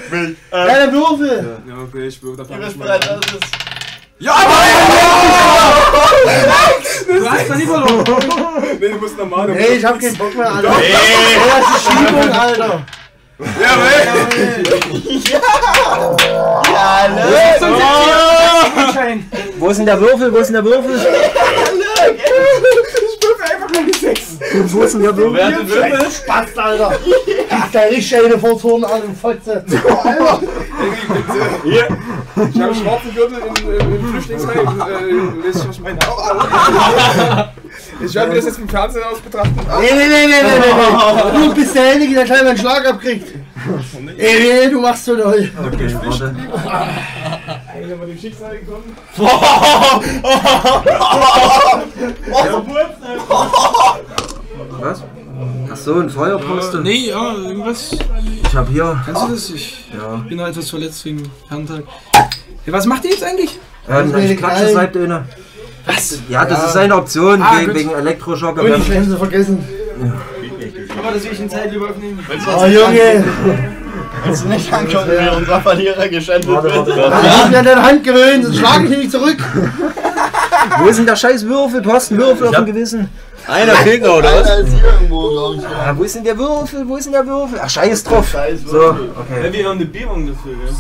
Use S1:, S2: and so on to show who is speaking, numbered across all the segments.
S1: mich.
S2: Der Würfel!
S3: Ja, okay, ich würfel
S1: Du bist bereit, das ist...
S3: Ja, du hast doch nie verloren. Nee, du musst normal.
S2: Nee, ich hab keinen Bock mehr, Alter.
S1: Nee.
S2: Das ist Schiebung, Alter.
S1: Ja,
S4: Wo ist denn der Würfel? Wo ist denn der Würfel?
S3: Ich würfel einfach mal die 6.
S4: Wo ist denn der Würfel?
S1: Wer hat den Würfel?
S2: Spaß, Alter. Gib da richtig eine vor Turm an und Fotze.
S1: Hier.
S3: Ich habe einen schwarzen Gürtel im Flüchtlingsheim. Wisst ihr, was ich meine? Ich werde mir das jetzt vom Fernsehen aus betrachten.
S2: Nee. Du bist derjenige, der gleich mal einen Schlag abkriegt. Nee, du machst so doll.
S4: Okay, warte.
S3: Eigentlich haben wir dem Schicksal gekommen.
S4: Was? Achso, ein Feuerposten.
S3: Nee, ja, irgendwas.
S4: Ich hab hier.
S3: Kannst du das? Ich
S4: Ja.
S3: bin da etwas verletzt wegen Herrentag. Ja, was macht ihr jetzt eigentlich?
S4: Ich klatsche seit denen.
S3: Was?
S4: Ja, das ist eine Option
S3: gut.
S4: wegen Elektroschocker.
S2: Ich kann sie vergessen.
S3: Aber das will ich in Zeit lieber aufnehmen.
S2: Oh, Junge.
S1: Kannst du nicht angucken, wie unser Verlierer geschändet
S4: Warte,
S1: wird?
S4: warte.
S2: Ich hab mir an deine Hand gewöhnt, sonst schlage ich nicht zurück.
S4: Wo ist denn der scheiß Würfel? Du hast einen Würfel auf dem Gewissen.
S1: Einer fehlt noch, oder was? Einer ist hier irgendwo, glaube ich.
S4: Ja, wo ist denn der Würfel? Wo ist denn der Würfel? Ach, scheiß drauf.
S1: Scheiß
S4: So, okay.
S1: wir haben eine Bierung dafür, gell?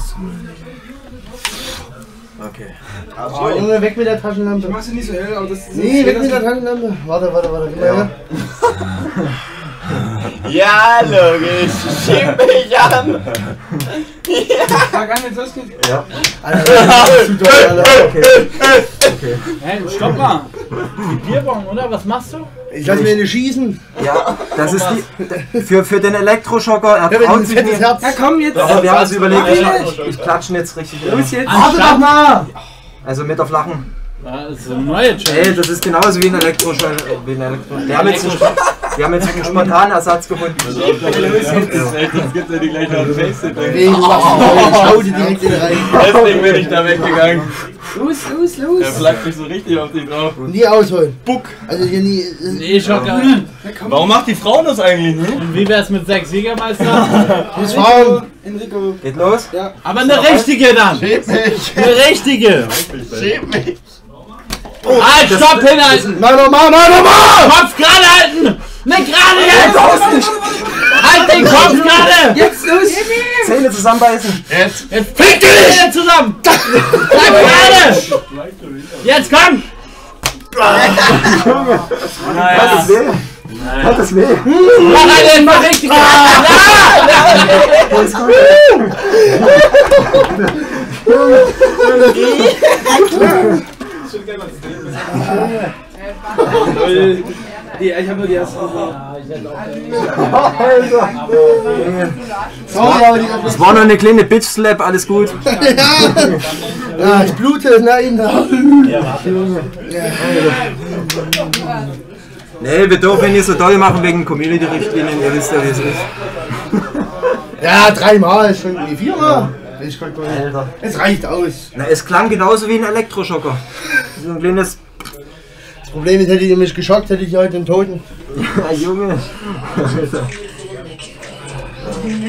S4: Okay.
S2: Oh, Junge, weg mit der Taschenlampe.
S3: Ich mach sie nicht so hell, aber das ist.
S2: Nee, weg mit der Taschenlampe. Warte, gib mal her.
S1: Ja, logisch. Schieb mich an.
S3: Sag an, jetzt losgeht.
S4: Ja.
S2: Alter, das ist zu doll, Alter.
S4: Okay.
S5: Hey, stopp mal! Die Bierbong, oder? Was machst du?
S2: Ich lass mir eine schießen.
S4: Ja, das ist die. Für den Elektroschocker. Er
S2: Ich hab
S4: traut
S2: ein
S4: sich
S2: fettes
S4: nicht.
S2: Herz.
S3: Ja, komm jetzt.
S4: Aber wir haben uns überlegt,
S3: Nein.
S4: ich klatsche ihn jetzt richtig.
S3: Los jetzt.
S2: Warte doch mal.
S4: Also mit der flachen.
S5: Das ist eine neue
S4: Ey,
S5: Challenge.
S4: das ist genauso wie ein Elektroschocker. Wir haben jetzt einen spontanen Ersatz gefunden.
S1: Sonst gibt's ja die gleiche auf Facebook.
S2: Nee, du machst ich schau dir direkt in den Rein.
S1: Deswegen bin ich da weggegangen.
S3: Los.
S1: Er flaggt mich so richtig auf dich drauf.
S2: Nie ausholen.
S1: Buck.
S2: Also hier nie.
S5: Nee, Schocker.
S1: Warum macht die Frauen das eigentlich nicht?
S5: Und wie wär's mit 6 Jägermeister?
S2: Das Frauen.
S3: Enrico.
S4: Geht los?
S5: Aber eine richtige dann!
S1: Schäm mich.
S5: Eine richtige!
S1: Schäm mich.
S5: Halt, stopp, hinhalten!
S2: Mach nochmal!
S5: Kopf gerade halten! Nicht gerade jetzt! Halt den Kopf gerade!
S3: Jetzt los.
S4: Zähne zusammenbeißen.
S1: Jetzt.
S5: Jetzt fick dich zusammen! Bleib gerade! Jetzt komm!
S4: Hat es weh? Hat es weh?
S5: Mach einen, mach richtig!
S4: Alles gut.
S3: Ich hab nur die erste.
S2: Sorry, aber die.
S4: Das war noch eine kleine Bitch-Slap, alles gut.
S2: Ja, ich blute, nein.
S4: Nee, wir dürfen nicht so doll machen wegen Community-Richtlinien, ihr wisst ja, wie es ist.
S2: Ja, 3-mal, schon. Nee, 4-mal. Ich kann gar nicht.
S4: Alter.
S2: Es reicht aus.
S4: Na, es klang genauso wie ein Elektroschocker. So ein kleines.
S2: Das Problem ist, hättet ihr mich geschockt, hätte ich heute den Toten.
S4: Ja, Junge.